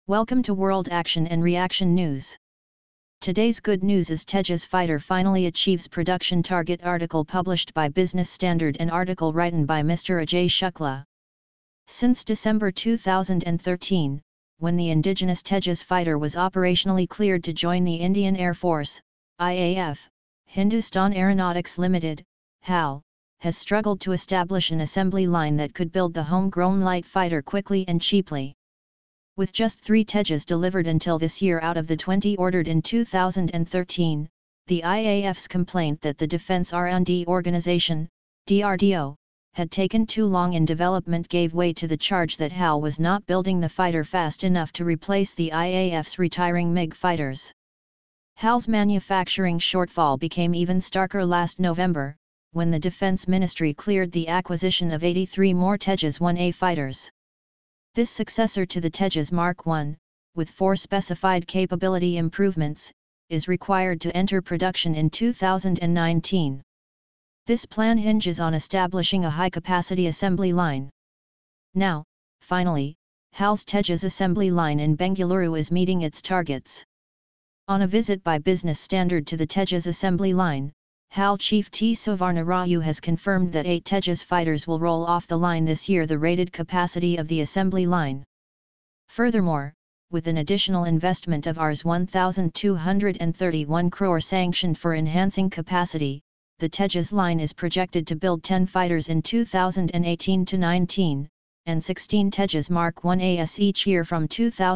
Welcome to World Action and Reaction News. Today's good news is Tejas fighter finally achieves production target. Article published by Business Standard and article written by Mr. Ajai Shukla. Since December 2013, when the indigenous Tejas fighter was operationally cleared to join the Indian Air Force, IAF, Hindustan Aeronautics Limited, HAL, has struggled to establish an assembly line that could build the homegrown light fighter quickly and cheaply. With just 3 Tejas delivered until this year out of the 20 ordered in 2013, the IAF's complaint that the Defence R&D Organisation, DRDO, had taken too long in development gave way to the charge that HAL was not building the fighter fast enough to replace the IAF's retiring MiG fighters. HAL's manufacturing shortfall became even starker last November, when the Defence Ministry cleared the acquisition of 83 more Tejas 1A fighters. This successor to the Tejas Mark I, with 4 specified capability improvements, is required to enter production in 2019. This plan hinges on establishing a high-capacity assembly line. Now, finally, HAL's Tejas assembly line in Benguluru is meeting its targets. On a visit by Business Standard to the Tejas assembly line, HAL Chief T Suvarna Raju has confirmed that 8 Tejas fighters will roll off the line this year, the rated capacity of the assembly line. Furthermore, with an additional investment of Rs 1,231 crore sanctioned for enhancing capacity, the Tejas line is projected to build 10 fighters in 2018-19, and 16 Tejas Mark 1AS each year from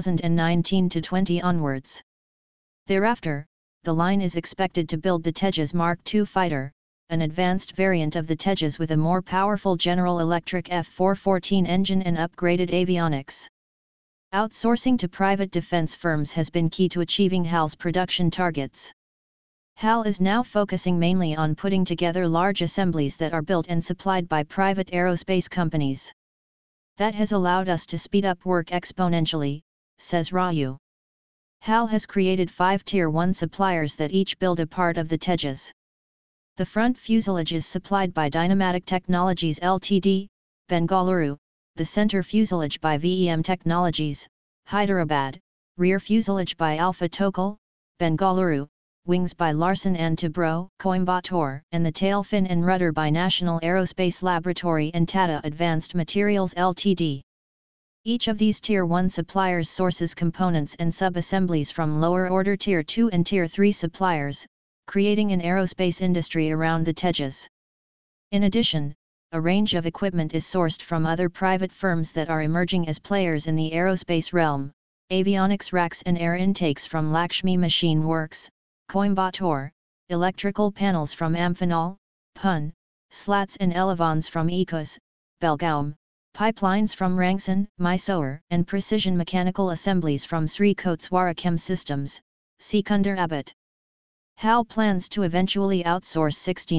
2019-20 onwards. Thereafter, the line is expected to build the Tejas Mark II fighter, an advanced variant of the Tejas with a more powerful General Electric F414 engine and upgraded avionics. Outsourcing to private defense firms has been key to achieving HAL's production targets. HAL is now focusing mainly on putting together large assemblies that are built and supplied by private aerospace companies. That has allowed us to speed up work exponentially, says Raju. HAL has created 5 Tier 1 suppliers that each build a part of the Tejas. The front fuselage is supplied by Dynamatic Technologies Ltd, Bengaluru, the center fuselage by VEM Technologies, Hyderabad, rear fuselage by Alpha Tokal, Bengaluru, wings by Larsen & Toubro, Coimbatore, and the tail fin and rudder by National Aerospace Laboratory and Tata Advanced Materials Ltd. Each of these Tier 1 suppliers sources components and sub-assemblies from lower-order Tier 2 and Tier 3 suppliers, creating an aerospace industry around the Tejas. In addition, a range of equipment is sourced from other private firms that are emerging as players in the aerospace realm, avionics racks and air intakes from Lakshmi Machine Works, Coimbatore, electrical panels from Amphenol, Pune, slats and elevons from Ecos, Belgaum, pipelines from Rangson, Mysore, and precision mechanical assemblies from Sri Kotswara Chem Systems, Secunderabad. HAL plans to eventually outsource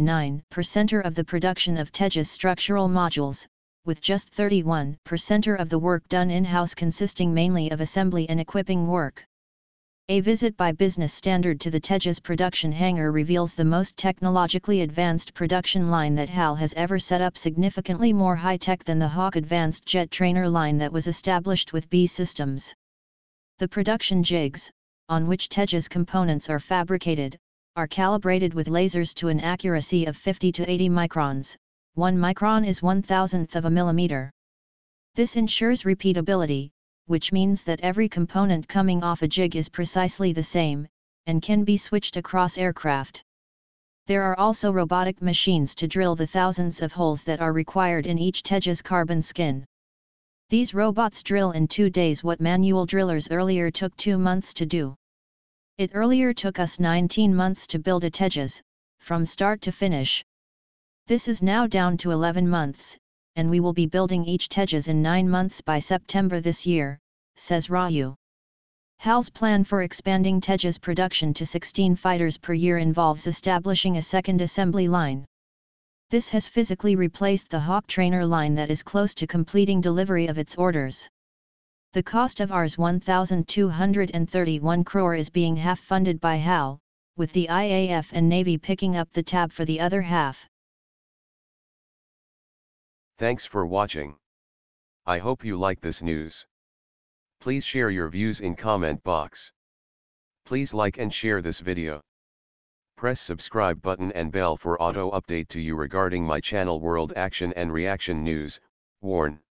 69% of the production of Tejas structural modules, with just 31% of the work done in-house, consisting mainly of assembly and equipping work. A visit by Business Standard to the Tejas production hangar reveals the most technologically advanced production line that HAL has ever set up, significantly more high-tech than the Hawk advanced jet trainer line that was established with B Systems. The production jigs, on which Tejas components are fabricated, are calibrated with lasers to an accuracy of 50 to 80 microns, 1 micron is 1/1000th of a millimeter. This ensures repeatability, which means that every component coming off a jig is precisely the same, and can be switched across aircraft. There are also robotic machines to drill the thousands of holes that are required in each Tejas carbon skin. These robots drill in 2 days what manual drillers earlier took 2 months to do. It earlier took us 19 months to build a Tejas, from start to finish. This is now down to 11 months, and we will be building each Tejas in 9 months by September this year, says Raju. HAL's plan for expanding Tejas production to 16 fighters per year involves establishing a second assembly line. This has physically replaced the Hawk trainer line that is close to completing delivery of its orders. The cost of Rs 1,231 crore is being half-funded by HAL, with the IAF and Navy picking up the tab for the other half. Thanks for watching. I hope you like this news. Please share your views in comment box. Please like and share this video. Press subscribe button and bell for auto update to you regarding my channel World Action and Reaction News. Warn.